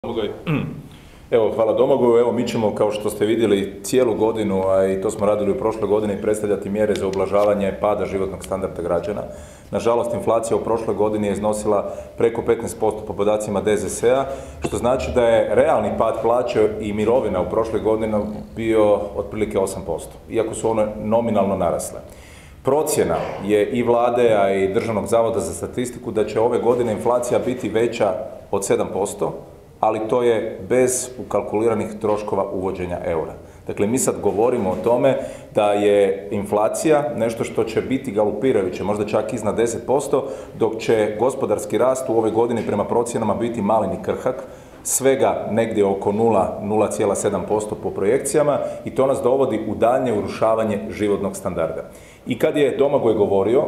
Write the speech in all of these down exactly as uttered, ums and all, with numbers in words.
Domagoj. Evo, hvala Domagoju. Evo, mi ćemo, kao što ste vidjeli, cijelu godinu, a i to smo radili u prošloj godini, predstavljati mjere za ublažavanje pada životnog standarda građana. Nažalost, inflacija u prošloj godini je iznosila preko petnaest posto po podacima D Z S-a, što znači da je realni pad plaće i mirovina u prošloj godini bio otprilike osam posto, iako su one nominalno narasle. Procjena je i vlade, a i Državnog zavoda za statistiku da će ove godine inflacija biti veća od sedam posto, ali to je bez ukalkuliranih troškova uvođenja eura. Dakle, mi sad govorimo o tome da je inflacija nešto što će biti galopirajuće, možda čak iznad deset posto, dok će gospodarski rast u ovoj godini prema procjenama biti malen i krhak, svega negdje oko nula, nula zarez sedam posto po projekcijama, i to nas dovodi u daljnje urušavanje životnog standarda. I kad je Domagoj govorio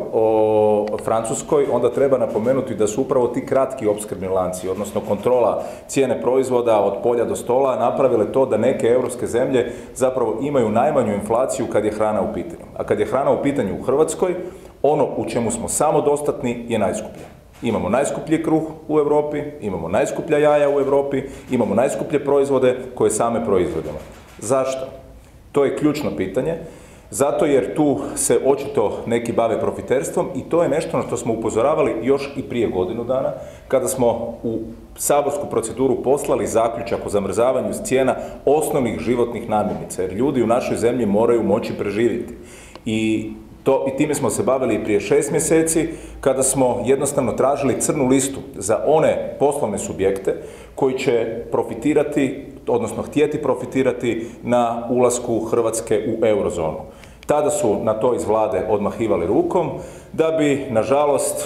o Francuskoj, onda treba napomenuti da su upravo ti kratki opskrbni lanci, odnosno kontrola cijene proizvoda od polja do stola, napravile to da neke europske zemlje zapravo imaju najmanju inflaciju kad je hrana u pitanju. A kad je hrana u pitanju u Hrvatskoj, ono u čemu smo samodostatni je najskuplje. Imamo najskuplji kruh u Europi, imamo najskuplja jaja u Europi, imamo najskuplje proizvode koje same proizvodimo. Zašto? To je ključno pitanje. Zato jer tu se očito neki bave profiterstvom, i to je nešto na što smo upozoravali još i prije godinu dana, kada smo u saborsku proceduru poslali zaključak o zamrzavanju cijena osnovnih životnih namirnica, jer ljudi u našoj zemlji moraju moći preživjeti. I To, i time smo se bavili i prije šest mjeseci, kada smo jednostavno tražili crnu listu za one poslovne subjekte koji će profitirati, odnosno htjeti profitirati na ulasku Hrvatske u eurozonu. Tada su na to iz vlade odmahivali rukom, da bi, nažalost,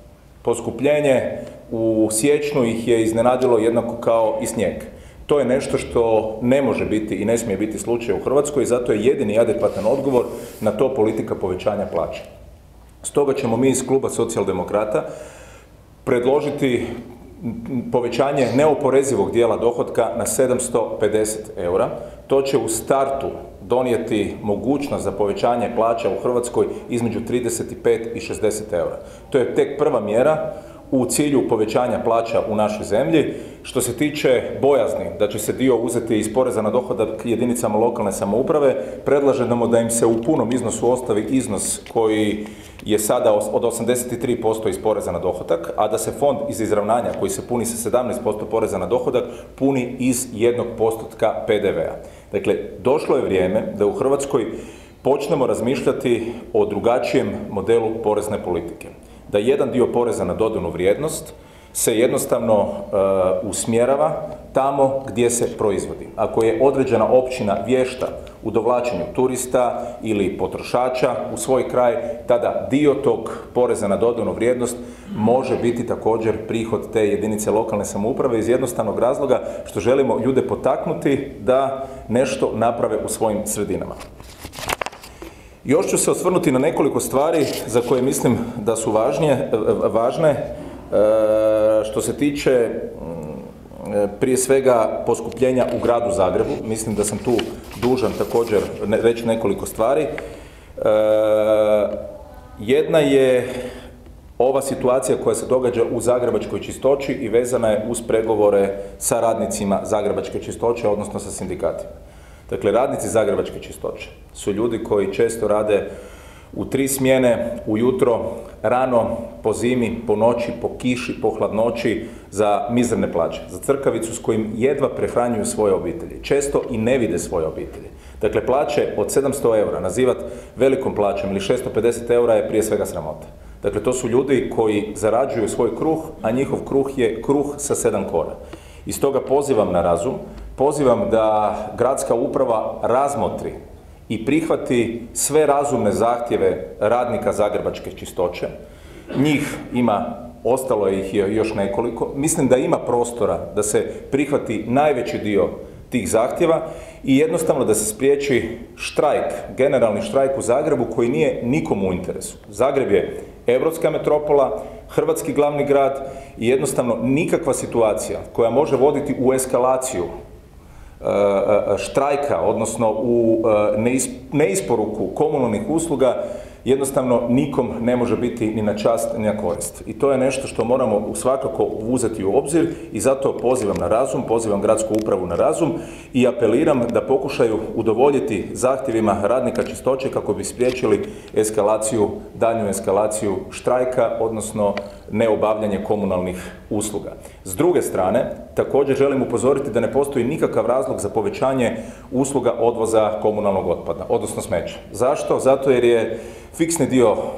poskupljenje u siječnju ih je iznenadilo jednako kao i snijeg. To je nešto što ne može biti i ne smije biti slučaj u Hrvatskoj, i zato je jedini adekvatan odgovor na to politika povećanja plaća. Stoga ćemo mi iz Kluba Socijaldemokrata predložiti povećanje neoporezivog dijela dohotka na sedamsto pedeset eura. To će u startu donijeti mogućnost za povećanje plaća u Hrvatskoj između trideset pet i šezdeset eura. To je tek prva mjera u cilju povećanja plaća u našoj zemlji. Što se tiče bojazni da će se dio uzeti iz poreza na dohodak jedinicama lokalne samouprave, predlažemo da im se u punom iznosu ostavi iznos koji je sada od osamdeset tri posto iz poreza na dohodak, a da se fond iz izravnanja, koji se puni sa sedamnaest posto poreza na dohodak, puni iz jednog postotka P D V-a. Dakle, došlo je vrijeme da u Hrvatskoj počnemo razmišljati o drugačijem modelu porezne politike. Da jedan dio poreza na dodanu vrijednost se jednostavno uh, usmjerava tamo gdje se proizvodi. Ako je određena općina vješta u dovlačenju turista ili potrošača u svoj kraj, tada dio tog poreza na dodanu vrijednost može biti također prihod te jedinice lokalne samouprave, iz jednostavnog razloga što želimo ljude potaknuti da nešto naprave u svojim sredinama. Još ću se osvrnuti na nekoliko stvari za koje mislim da su važnije, važne, što se tiče prije svega poskupljenja u gradu Zagrebu. Mislim da sam tu dužan također reći nekoliko stvari. Jedna je ova situacija koja se događa u zagrebačkoj čistoći i vezana je uz pregovore sa radnicima zagrebačke čistoće, odnosno sa sindikatima. Dakle, radnici zagrebačke čistoće su ljudi koji često rade u tri smjene, ujutro, rano, po zimi, po noći, po kiši, po hladnoći, za mizerne plaće, za crkavicu s kojim jedva prehranjuju svoje obitelji. Često i ne vide svoje obitelji. Dakle, plaće od sedamsto eura nazivati velikom plaćom ili šesto pedeset eura je prije svega sramota. Dakle, to su ljudi koji zarađuju svoj kruh, a njihov kruh je kruh sa sedam kora. I stoga pozivam na razum, pozivam da gradska uprava razmotri i prihvati sve razumne zahtjeve radnika zagrebačke čistoće. Njih ima, ostalo ih je još nekoliko. Mislim da ima prostora da se prihvati najveći dio tih zahtjeva i jednostavno da se spriječi štrajk, generalni štrajk u Zagrebu koji nije nikomu u interesu. Zagreb je europska metropola, hrvatski glavni grad, i jednostavno nikakva situacija koja može voditi u eskalaciju štrajka, odnosno u neisporuku komunalnih usluga, jednostavno nikom ne može biti ni na čast ni na korist. I to je nešto što moramo svakako uzeti u obzir i zato pozivam na razum, pozivam gradsku upravu na razum i apeliram da pokušaju udovoljiti zahtjevima radnika čistoće kako bi spriječili eskalaciju, daljnju eskalaciju štrajka, odnosno neobavljanje komunalnih usluga. S druge strane, također želim upozoriti da ne postoji nikakav razlog za povećanje usluga odvoza komunalnog otpada, odnosno smeća. Zašto? Zato jer je fiksni dio e,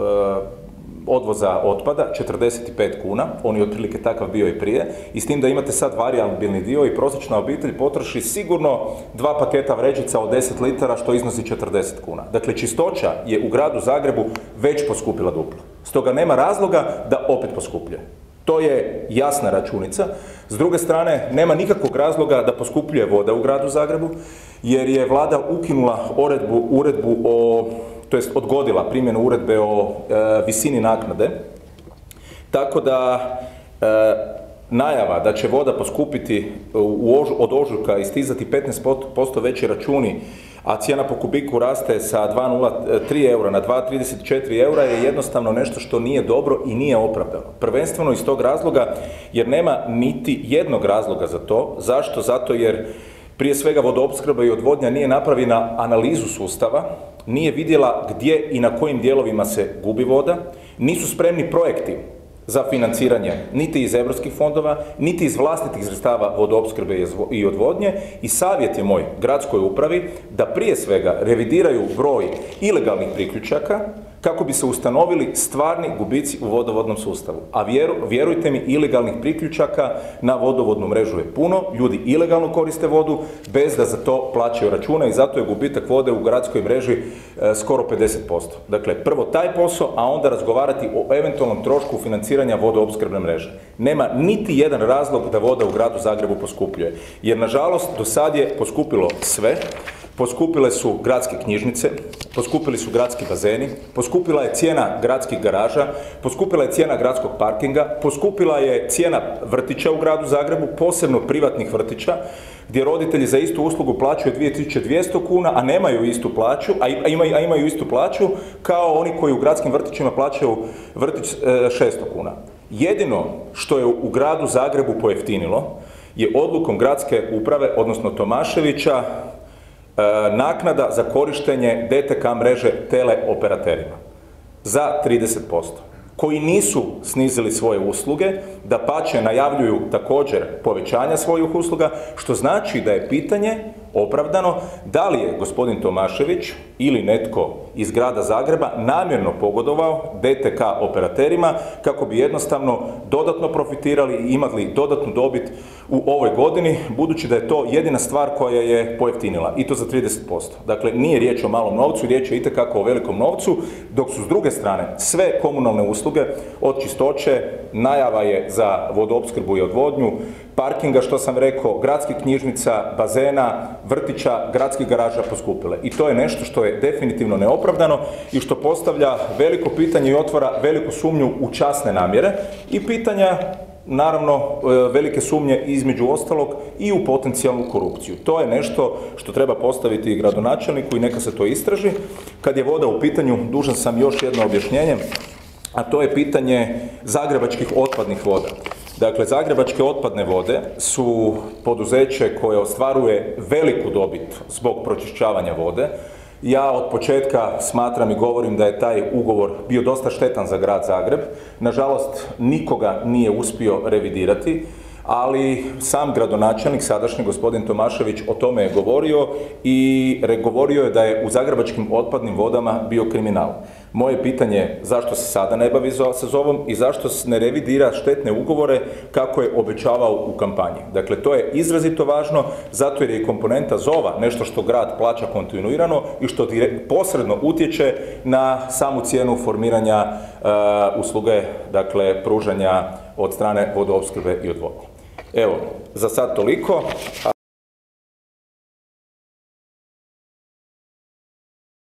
odvoza otpada četrdeset pet kuna, on je otprilike takav bio i prije, i s tim da imate sad varijabilni dio i prosječna obitelj potroši sigurno dva paketa vrećica od deset litara što iznosi četrdeset kuna. Dakle, čistoća je u gradu Zagrebu već poskupila duplo. Stoga nema razloga da opet poskupljuje. To je jasna računica. S druge strane, nema nikakvog razloga da poskupljuje voda u gradu Zagrebu, jer je vlada ukinula uredbu, uredbu o, to jest odgodila primjenu uredbe o e, visini naknade, tako da e, najava da će voda poskupiti u ož, od ožujka i stizati petnaest posto veći računi, a cijena po kubiku raste sa dva zarez nula tri eura na dva zarez trideset četiri eura, je jednostavno nešto što nije dobro i nije opravdano. Prvenstveno iz tog razloga jer nema niti jednog razloga za to. Zašto? Zato jer prije svega vodoopskrba i odvodnja nije napravila analizu sustava, nije vidjela gdje i na kojim dijelovima se gubi voda, nisu spremni projekti za financiranje niti iz europskih fondova, niti iz vlastitih sredstava vodoopskrbe i odvodnje, i savjet je moj gradskoj upravi da prije svega revidiraju broj ilegalnih priključaka kako bi se ustanovili stvarni gubici u vodovodnom sustavu. A vjeru, vjerujte mi, ilegalnih priključaka na vodovodnu mrežu je puno, ljudi ilegalno koriste vodu bez da za to plaćaju račune i zato je gubitak vode u gradskoj mreži e, skoro pedeset posto. Dakle, prvo taj posao, a onda razgovarati o eventualnom trošku financiranja vodoopskrbne mreže. Nema niti jedan razlog da voda u gradu Zagrebu poskupljuje, jer nažalost do sad je poskupilo sve. Poskupile su gradske knjižnice, poskupili su gradski bazeni, poskupila je cijena gradskih garaža, poskupila je cijena gradskog parkinga, poskupila je cijena vrtića u gradu Zagrebu, posebno privatnih vrtića, gdje roditelji za istu uslugu plaćaju dvije tisuće dvjesto kuna, a nemaju istu plaću, a imaju, a imaju istu plaću kao oni koji u gradskim vrtićima plaćaju vrtić šesto kuna. Jedino što je u gradu Zagrebu pojeftinilo je odlukom gradske uprave, odnosno Tomaševića, naknada za korištenje D T K mreže teleoperaterima za trideset posto, koji nisu snizili svoje usluge, dapače najavljuju također povećanja svojih usluga, što znači da je pitanje opravdano da li je gospodin Tomašević ili netko iz grada Zagreba namjerno pogodovao D T K operaterima kako bi jednostavno dodatno profitirali i imali dodatnu dobit u ovoj godini, budući da je to jedina stvar koja je pojeftinila, i to za trideset posto. Dakle, nije riječ o malom novcu, riječ je itekako o velikom novcu, dok su s druge strane sve komunalne usluge od čistoće, najava je za vodoopskrbu i odvodnju, parkinga, što sam rekao, gradskih knjižnica, bazena, vrtića, gradskih garaža poskupile. I to je nešto što je definitivno neopravdano i što postavlja veliko pitanje i otvara veliku sumnju u časne namjere i pitanja, naravno, velike sumnje između ostalog i u potencijalnu korupciju. To je nešto što treba postaviti i gradonačelniku i neka se to istraži. Kad je voda u pitanju, dužan sam još jedno objašnjenje, a to je pitanje zagrebačkih otpadnih voda. Dakle, zagrebačke otpadne vode su poduzeće koje ostvaruje veliku dobit zbog pročišćavanja vode. Ja od početka smatram i govorim da je taj ugovor bio dosta štetan za grad Zagreb. Nažalost, nikoga nije uspio revidirati, ali sam gradonačelnik, sadašnji gospodin Tomašević, o tome je govorio i govorio je da je u zagrebačkim otpadnim vodama bio kriminal. Moje pitanje je zašto se sada ne bavi sa zovom i zašto ne revidira štetne ugovore kako je obećavao u kampanji. Dakle, to je izrazito važno zato jer je komponenta zova nešto što grad plaća kontinuirano i što posredno utječe na samu cijenu formiranja uh, usluge, dakle, pružanja od strane vodoopskrbe i odvodnje. Evo, za sad toliko.